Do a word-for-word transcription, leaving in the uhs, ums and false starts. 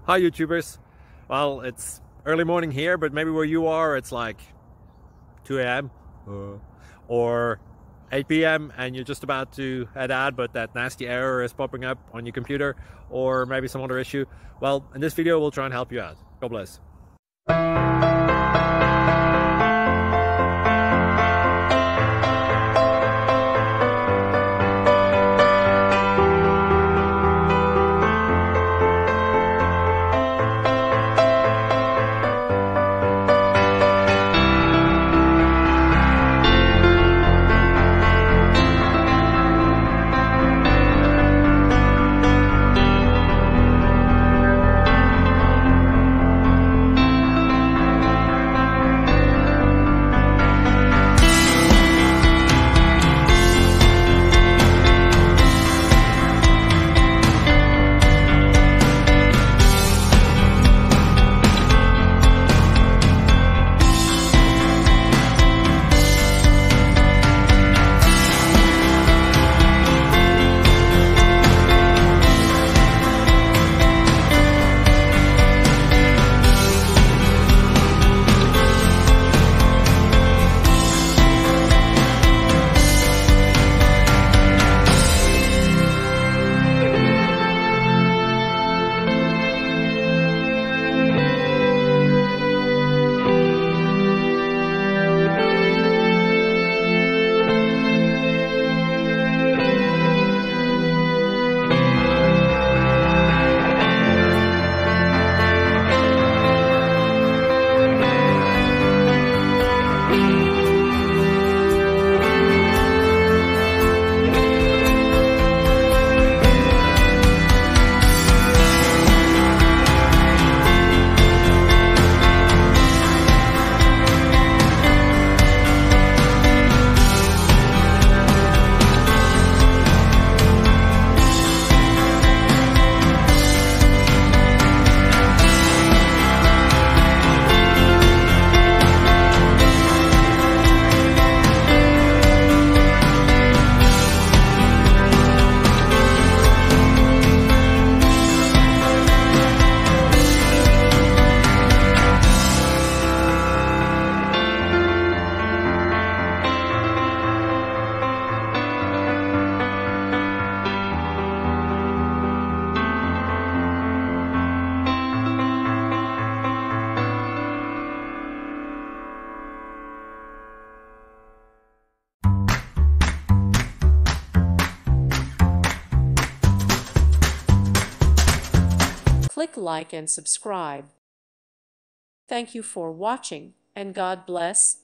Hi YouTubers. Well, it's early morning here, but maybe where you are it's like two A M uh, or eight P M and you're just about to head out, but that nasty error is popping up on your computer, or maybe some other issue. Well, in this video we'll try and help you out. God bless. Click like and subscribe. Thank you for watching, and God bless.